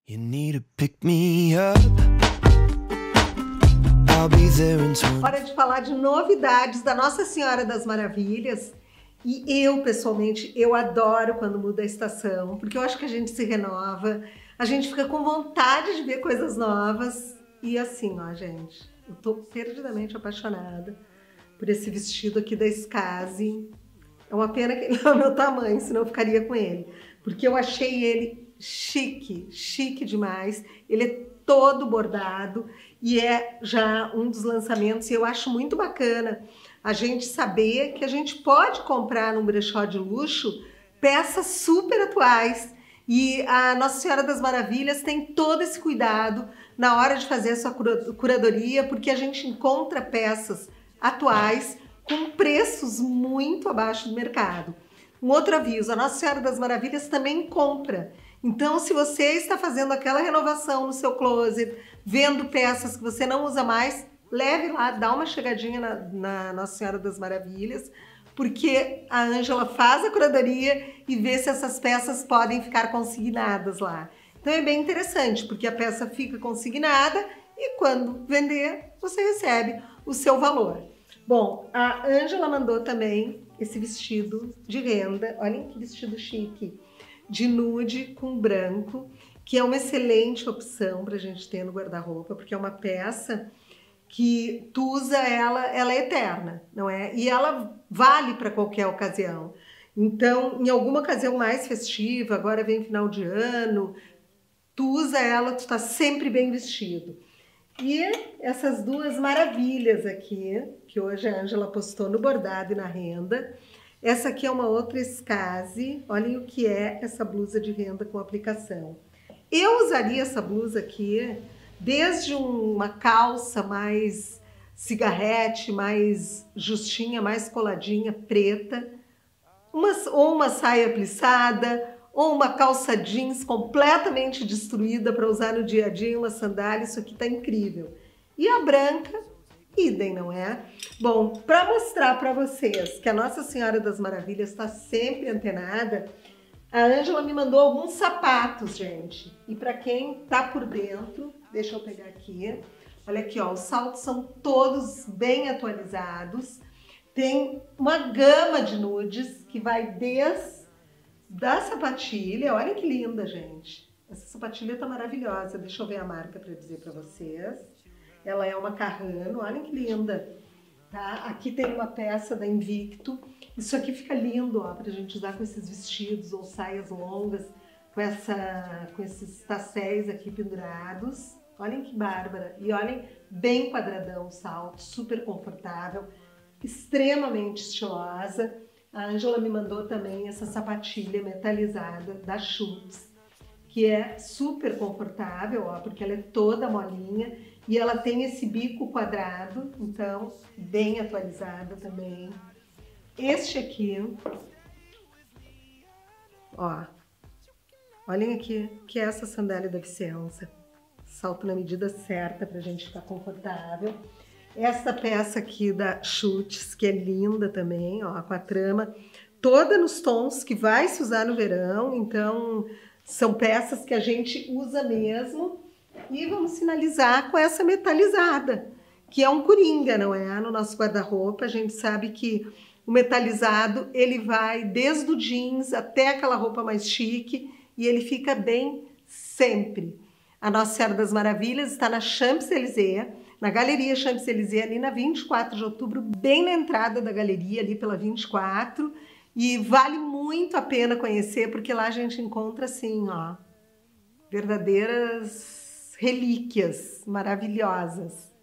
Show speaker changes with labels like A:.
A: You need to pick me up. I'll be there in time.
B: Hora de falar de novidades da Nossa Senhora das Maravilhas. E eu, pessoalmente, eu adoro quando muda a estação, porque eu acho que a gente se renova, a gente fica com vontade de ver coisas novas. E assim, ó, gente, eu tô perdidamente apaixonada por esse vestido aqui da Skase. É uma pena que ele não é o meu tamanho, senão eu ficaria com ele. Porque eu achei ele chique demais. Ele é todo bordado e é já um dos lançamentos. E eu acho muito bacana a gente saber que a gente pode comprar num brechó de luxo peças super atuais. E a Nossa Senhora das Maravilhas tem todo esse cuidado na hora de fazer a sua curadoria, porque a gente encontra peças atuais com preços muito abaixo do mercado. Um outro aviso, a Nossa Senhora das Maravilhas também compra. Então, se você está fazendo aquela renovação no seu closet, vendo peças que você não usa mais, leve lá, dá uma chegadinha na Nossa Senhora das Maravilhas, porque a Ângela faz a curadoria e vê se essas peças podem ficar consignadas lá. Então é bem interessante, porque a peça fica consignada e quando vender, você recebe o seu valor. Bom, a Ângela mandou também esse vestido de renda, olhem que vestido chique, de nude com branco, que é uma excelente opção para a gente ter no guarda-roupa, porque é uma peça que tu usa ela é eterna, não é? E ela vale para qualquer ocasião. Então, em alguma ocasião mais festiva, agora vem final de ano, tu usa ela, tu tá sempre bem vestido. E essas duas maravilhas aqui, que hoje a Ângela postou no bordado e na renda. Essa aqui é uma outra Skase. Olhem o que é essa blusa de renda com aplicação. Eu usaria essa blusa aqui desde uma calça mais cigarrete, mais justinha, mais coladinha, preta, ou uma saia plissada, ou uma calça jeans completamente destruída para usar no dia a dia, uma sandália, isso aqui tá incrível. E a branca, idem, não é? Bom, para mostrar para vocês que a Nossa Senhora das Maravilhas está sempre antenada, a Ângela me mandou alguns sapatos, gente. E para quem tá por dentro, deixa eu pegar aqui. Olha aqui, ó, os saltos são todos bem atualizados. Tem uma gama de nudes que vai desde da sapatilha. Olha que linda, gente. Essa sapatilha tá maravilhosa. Deixa eu ver a marca para dizer para vocês. Ela é uma Carrano, olha que linda. Tá? Aqui tem uma peça da Invicto. Isso aqui fica lindo, ó, pra gente usar com esses vestidos ou saias longas, com esses tacéis aqui pendurados. Olhem que bárbara. E olhem, bem quadradão o salto, super confortável, extremamente estilosa. A Ângela me mandou também essa sapatilha metalizada da Schutz, que é super confortável, ó, porque ela é toda molinha e ela tem esse bico quadrado, então bem atualizada também. Este aqui, ó, olhem aqui, que é essa sandália da Vicenza. Salto na medida certa pra gente ficar confortável. Essa peça aqui da Schutz, que é linda também, ó, com a trama toda nos tons que vai se usar no verão. Então, são peças que a gente usa mesmo. E vamos finalizar com essa metalizada, que é um coringa, não é? No nosso guarda-roupa, a gente sabe que o metalizado, ele vai desde o jeans até aquela roupa mais chique e ele fica bem sempre. A Nossa Senhora das Maravilhas está na Champs-Élysées, na Galeria Champs-Élysées, ali na 24 de outubro, bem na entrada da galeria, ali pela 24. E vale muito a pena conhecer, porque lá a gente encontra, assim, ó, verdadeiras relíquias maravilhosas.